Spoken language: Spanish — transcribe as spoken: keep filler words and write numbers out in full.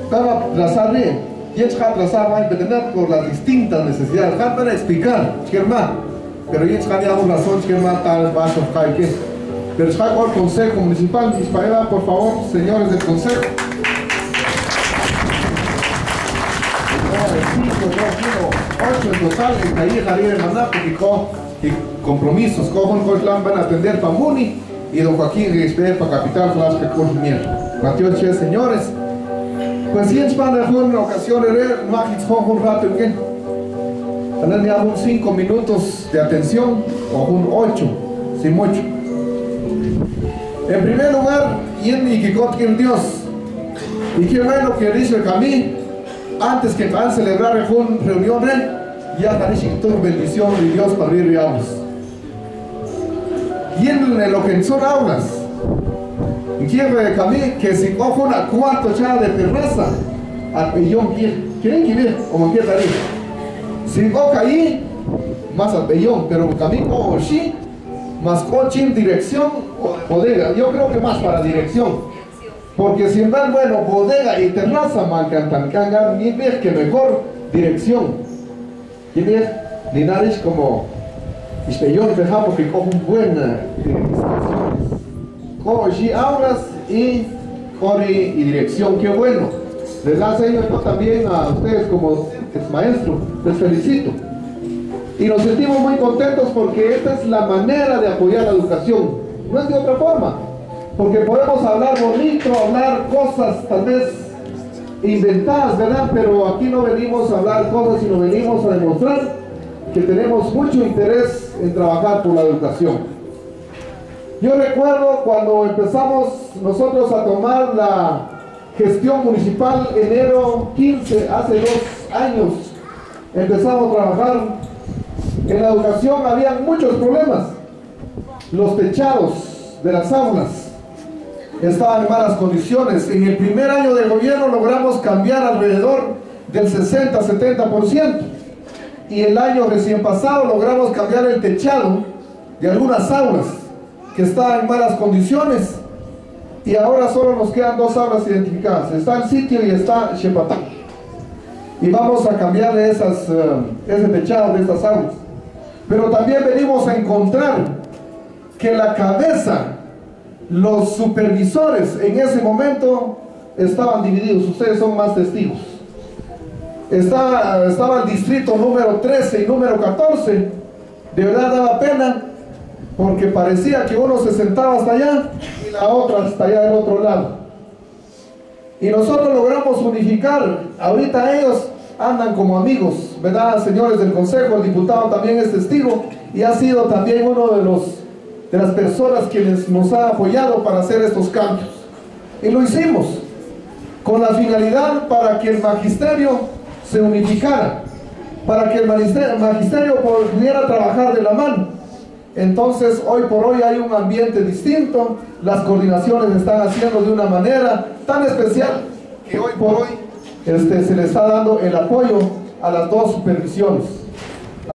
Estaba trazar bien. Y es que trazar va a entender por las distintas necesidades. Van a explicar, hermano. Pero y es que hay razón, hermano, tal vaso que. Pero es que el Consejo Municipal de Ispaela, por favor, señores del Consejo. ocho en total, en ahí Javier Maná, porque con compromisos, con un van a atender para Muni y don Joaquín Risper para Capital Flash que con mier. Mateo Che, señores. Pues si en España fue una ocasión, no hay un rato en que. Tener ya unos cinco minutos de atención o un ocho, sin mucho. En primer lugar, y en mi que Dios, y qué bueno que dice el camino. Antes que van a celebrar una reunión, ya tenemos toda bendición de Dios para abrir aulas. Y en lo que son aulas, quiero que que si cojo una cuarta ya de terraza, al pellón quieren que ver, como quiera ir. Si cojo ahí, más al pellón, pero camino o sí, más coche en dirección o bodega. Yo creo que más para dirección. Porque si van, bueno, bodega y terraza, mancan, cangan, ni ver que mejor dirección. Y ver, ni nariz como espellón, porque cojo un buen direcciones. Cojo allí aulas y corre y dirección, qué bueno. Les hace yo también a ustedes como maestro, les felicito. Y nos sentimos muy contentos porque esta es la manera de apoyar la educación. No es de otra forma. Porque podemos hablar bonito, hablar cosas tal vez inventadas, ¿verdad? Pero aquí no venimos a hablar cosas, sino venimos a demostrar que tenemos mucho interés en trabajar por la educación. Yo recuerdo cuando empezamos nosotros a tomar la gestión municipal, enero quince, hace dos años, empezamos a trabajar en la educación, había muchos problemas. Los techados de las aulas estaban en malas condiciones. En el primer año de gobierno logramos cambiar alrededor del sesenta a setenta por ciento. Y el año recién pasado logramos cambiar el techado de algunas aulas que estaban en malas condiciones. Y ahora solo nos quedan dos aulas identificadas. Está el sitio y está Xepatá. Y vamos a cambiarle esas, uh, ese techado de estas aulas. Pero también venimos a encontrar que la cabeza, los supervisores en ese momento estaban divididos. Ustedes son más testigos. Estaba, estaba el distrito número trece y número catorce. De verdad daba pena porque parecía que uno se sentaba hasta allá y la otra hasta allá del otro lado. Y nosotros logramos unificar. Ahorita ellos andan como amigos, ¿verdad, señores del consejo? El diputado también es testigo y ha sido también uno de los de las personas quienes nos ha apoyado para hacer estos cambios. Y lo hicimos con la finalidad para que el magisterio se unificara, para que el magisterio, el magisterio pudiera trabajar de la mano. Entonces hoy por hoy hay un ambiente distinto, las coordinaciones están haciendo de una manera tan especial que hoy por hoy este, se le está dando el apoyo a las dos supervisiones.